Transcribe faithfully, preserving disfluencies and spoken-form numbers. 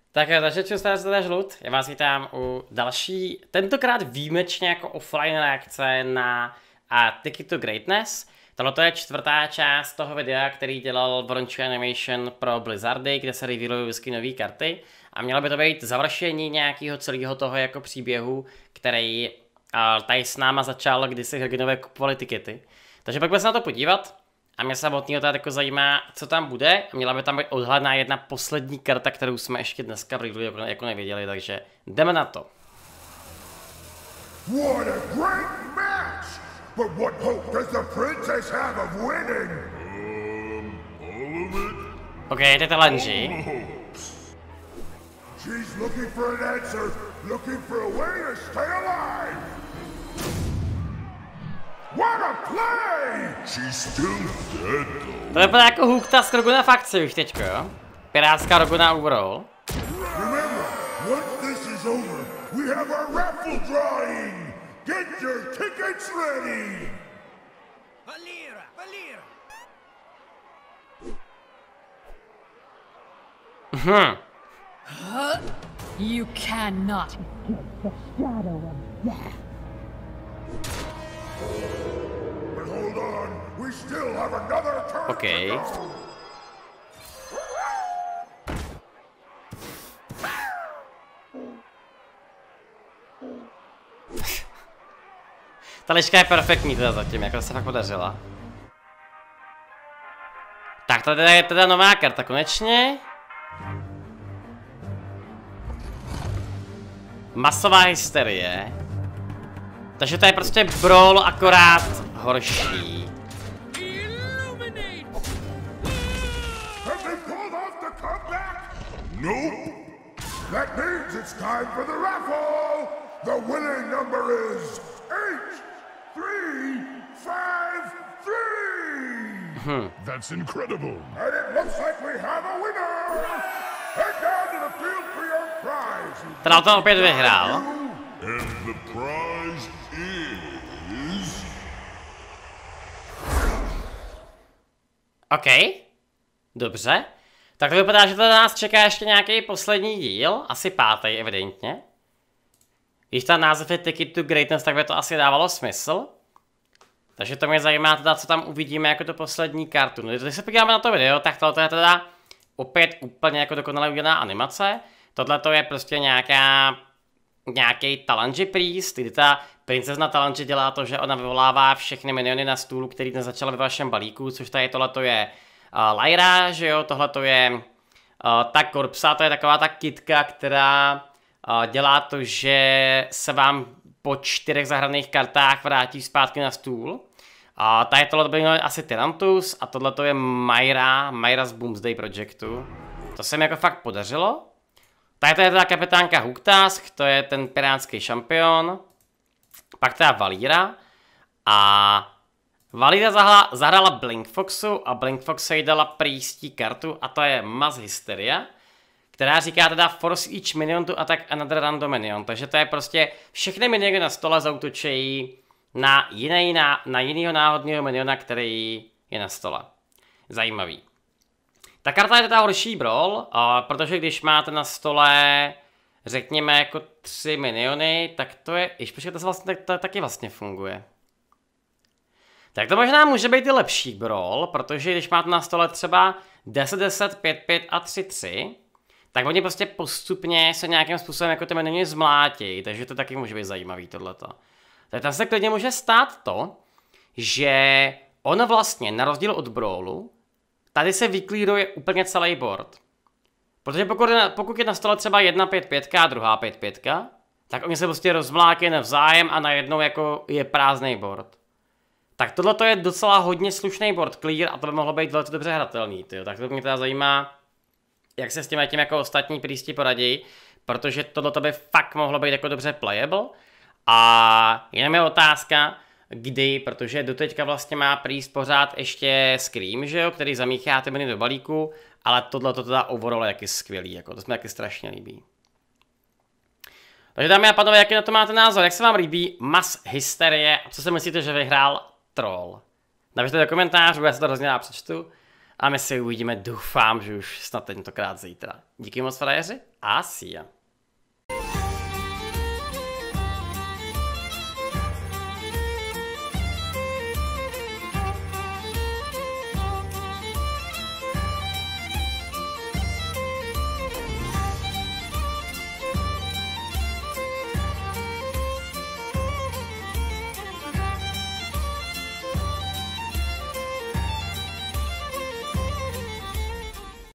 Tak jo, takže čus, tady je Žlut, já vás vítám u další, tentokrát výjimečně jako offline reakce na a Ticket to Greatness. Tohle je čtvrtá část toho videa, který dělal Bronchi Animation pro Blizzardy, kde se revealují vždycky nové karty. A mělo by to být završení nějakého celého toho jako příběhu, který uh, tady s náma začal, kdy si hrdinové kupovali tikety. Takže pak bych se na to podívat. A mě samotného tady jako zajímá, co tam bude. Měla by tam být odhalená jedna poslední karta, kterou jsme ještě dneska v revealu jako, jako nevěděli, takže jdeme na to. What a great match! But what hope does the princess have of winning? Um, all of it? OK, to je ta Lanži. She's looking for an answer, looking for a way to stay alive. What a play! She's still dead though. To vypadá jako Hookta z Roguna fakce už teďko, jo? Pirátská Roguna overall. Remember, once this is over, we have our raffle drawing. Get your tickets ready. Valera, Valera. Mhm. You cannot escape the shadow of death. But hold on, we still have another turn Okay. to go. Ta liška je perfektní teda zatím, jako se fakt podařila. Tak to je teda nová karta konečně. Masová hysterie. Takže to je prostě brawl akorát horší. Have they pulled off the comeback? Nope. That means it's time for the raffle. The winning number is eight, three, five, three. That's incredible. And it looks like we have a winner. Head down to the field for your prize. Teda to opět vyhrál. And the prize is... OK. Dobře. Tak to vypadá, že to nás čeká ještě nějaký poslední díl. Asi pátý, evidentně. Když ta název je Ticket to Greatness, tak by to asi dávalo smysl. Takže to mě zajímá teda, co tam uvidíme jako to poslední kartu. No, když se podíváme na to video, tak tohle je teda opět úplně jako dokonale udělaná animace. Tohle to je prostě nějaká... nějaký Talanji Priest, kdy ta princezna Talanji dělá to, že ona vyvolává všechny miniony na stůlu, který dnes začal ve vašem balíku, což tady tohleto je uh, Lyra, že jo, tohleto je uh, ta Corpsa, to je taková ta kitka, která uh, dělá to, že se vám po čtyřech zahraných kartách vrátí zpátky na stůl. A tady tohle byl asi Tyrantus a tohleto je Myra, Myra z Boomsday Projectu. To se mi jako fakt podařilo. Tady to je teda kapitánka Hooktask, to je ten pirátský šampion. Pak teda Valera. A Valera zahla, zahrála Blink Foxu a Blink Fox jí dala prístí kartu a to je Mass Hysteria, která říká teda force each minion to attack another random minion. Takže to je prostě všechny miniony na stole zaútočí na, jiný, na, na jinýho náhodného miniona, který je na stole. Zajímavý. Ta karta je teda horší brawl, uh, protože když máte na stole, řekněme, jako tři miniony, tak to je, již počkej, to, vlastně, to taky vlastně funguje. Tak to možná může být i lepší brawl, protože když máte na stole třeba deset deset, pět pět a tři tři, tak oni prostě postupně se nějakým způsobem jako ty miniony zmlátí, takže to taky může být zajímavý tohleto. Tak tam se klidně může stát to, že ono vlastně, na rozdíl od brawlu, tady se vyklíruje úplně celý board. Protože pokud je, pokud je na stole třeba jedna pět pět a druhá pět pět, tak oni se prostě rozmlákají navzájem a najednou jako je prázdný board. Tak tohle je docela hodně slušný board clear a to by mohlo být velice dobře hratelný. Tyjo. Tak to mě teda zajímá, jak se s tím tím jako ostatní prísti poradí, protože tohle by fakt mohlo být jako dobře playable. A jenom je otázka, kdy, protože doteďka vlastně má Priest pořád ještě Scream, že jo, který zamíchá ty miny do balíku, ale tohle to teda overall je jaký skvělý, jako to jsme taky strašně líbí. Takže dámy a pánové, jaký na to máte názor, jak se vám líbí Mass Hysterie a co si myslíte, že vyhrál Troll? Napište do komentářů, já se to hrozně rád přečtu. A my se uvidíme, doufám, že už snad tentokrát zítra. Díky moc, frajeři, a see ya.